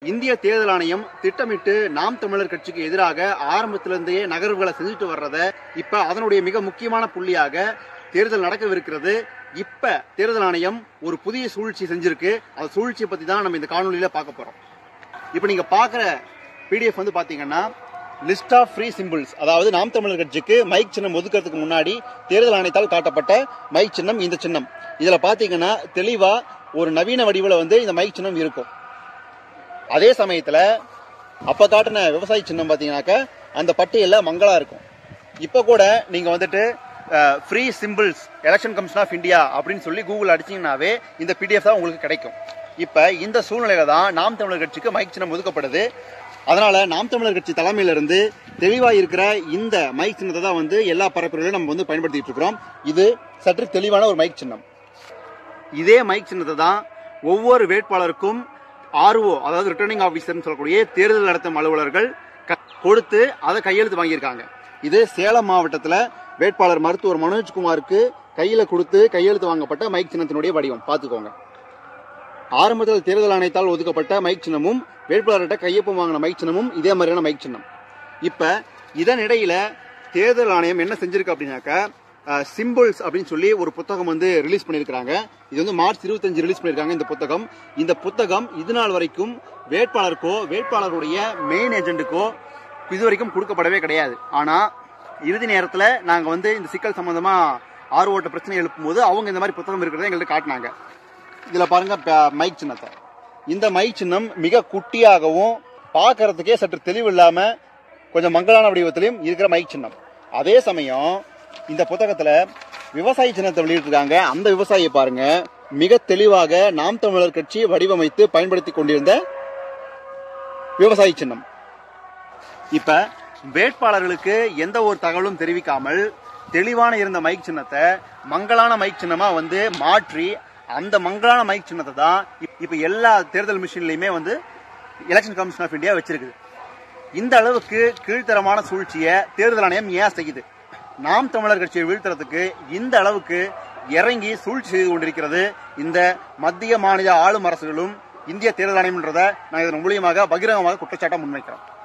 இந்திய தேர்தல் ஆணையம் திட்டமிட்டு நாம் தமிழர் கட்சிக்கு எதிராக ஆரம்பத்திலிருந்தே நகர்வுகளை செஞ்சுட்டு வர்றத இப்ப அதனுடைய மிக முக்கியமான புள்ளியாக தேர்தல் நடக்கவிருக்கிறது. இப்ப தேர்தல் ஆணையம் ஒரு புதிய சூழ்ச்சி செஞ்சிருக்கு. அந்த சூழ்ச்சியை பத்தி தான் நம்ம இந்த காணொலியில பார்க்க போறோம். இப்ப நீங்க பாக்குற பிடிஎஃப் வந்து பாத்தீங்கன்னா லிஸ்ட் ஆஃப் ஃப்ரீ சிம்பிள்ஸ், அதாவது நாம் தமிழர் கட்சிக்கு மைக் சின்னம் ஒதுக்கிறதுக்கு முன்னாடி தேர்தல் ஆணையத்தால் காட்டப்பட்ட மைக் சின்னம் இந்த சின்னம். இதுல பாத்தீங்கன்னா தெளிவா ஒரு நவீன வடிவில் வந்து இந்த மைக் சின்னம் இருக்கும். அதே சமயத்துல அப்ப காட்டின விவசாய சின்னம் பாத்தீங்கன்னாக்க அந்த பட்டியல்ல மங்களா இருக்கும். இப்ப கூட நீங்க வந்துட்டு free symbols Election Commission of India அப்படின்னு சொல்லி கூகுள் அடிச்சீங்கன்னாவே இந்த பிடிஎஃப் தான் உங்களுக்கு கிடைக்கும். இப்ப இந்த சூழ்நிலையில தான் நாம் தமிழர் கட்சிக்கு மைக் சின்னம் ஒதுக்கப்படுது. அதனால நாம் தமிழர் கட்சி தலைமையில இருந்து தெளிவா இருக்கிற இந்த மைக் சின்னத்தை தான் வந்து எல்லா பரப்புரையிலும் நம்ம வந்து பயன்படுத்திட்டு இருக்கிறோம். இது சற்று தெளிவான ஒரு மைக் சின்னம். இதே மைக் சின்னத்தை தான் ஒவ்வொரு வேட்பாளருக்கும் ஆர்ஓ, அதாவது ரிட்டர்னிங் ஆபீசர் சொல்லக்கூடிய தேர்தல் நடத்தும் அலுவலர்கள் கொடுத்து அதை கையெழுத்து வாங்கியிருக்காங்க. இது சேலம் மாவட்டத்துல வேட்பாளர் மருத்துவர் மனோஜ்குமாருக்கு கையில கொடுத்து கையெழுத்து வாங்கப்பட்ட மைக் சின்னத்தினுடைய வடிவம் பாத்துக்கோங்க. ஆரம்பத்தில் தேர்தல் ஆணையத்தால் ஒதுக்கப்பட்ட மைக் சின்னமும் வேட்பாளர்கிட்ட கையொப்பம் வாங்கின மைக் சின்னமும் இதே மாதிரியான மைக் சின்னம். இப்ப இதனிடையில தேர்தல் ஆணையம் என்ன செஞ்சிருக்கு அப்படின்னாக்க சிம்பிள்ஸ் அப்படின்னு சொல்லி ஒரு புத்தகம் வந்து ரிலீஸ் பண்ணியிருக்காங்க. இது வந்து மார்ச் 25 ரிலீஸ் பண்ணியிருக்காங்க. இந்த புத்தகம் இது நாள் வரைக்கும் வேட்பாளருக்கோ வேட்பாளருடைய மெயின் ஏஜென்ட்டுக்கோ இதுவரைக்கும் கொடுக்கப்படவே கிடையாது. ஆனா இறுதி நேரத்துல நாங்க வந்து இந்த சிக்கல் சம்பந்தமா ஆர்ஓட்ட பிரச்சனை எழுப்பும் போது அவங்க இந்த மாதிரி புத்தகம் இருக்கிறத எங்கள்கிட்ட காட்டினாங்க. இதுல பாருங்க மைக் சின்னத்தை. இந்த மைக் சின்னம் மிக குட்டியாகவும் பார்க்கறதுக்கே சற்று தெளிவு இல்லாம கொஞ்சம் மங்கலான வடிவத்திலையும் இருக்கிற மைக் சின்னம். அதே சமயம் இந்த புத்தகத்துல விவசாய சின்னத்தை வெளியிட்டிருக்காங்க. அந்த விவசாயியை பாருங்க, மிக தெளிவாக நாம் தமிழர் கட்சி வடிவமைத்து பயன்படுத்தி கொண்டிருந்த விவசாய சின்னம். இப்ப வேட்பாளர்களுக்கு எந்த ஒரு தகவலும் தெரிவிக்காமல் தெளிவான இருந்த மைக் சின்னத்தை மங்கலான மைக் சின்னமா வந்து மாற்றி அந்த மங்கலான மைக் சின்னத்தை தான் இப்ப எல்லா தேர்தல் மிஷின்லயுமே வந்து எலெக்ஷன் கமிஷன் ஆஃப் இந்தியா வச்சிருக்குது. இந்த அளவுக்கு கீழ்த்தரமான சூழ்ச்சியை தேர்தல் ஆணையம் ஏன் செய்யுது? நாம் தமிழர் கட்சியை வீழ்த்துறதுக்கு இந்த அளவுக்கு இறங்கி சூழ்ச்சி செய்து கொண்டிருக்கிறது இந்த மத்திய மாநில ஆளும் அரசுகளும் இந்திய தேர்தல் ஆணையம். நான் இதன் மூலியமாக பகிரங்கமாக குற்றச்சாட்டை முன்வைக்கிறோம்.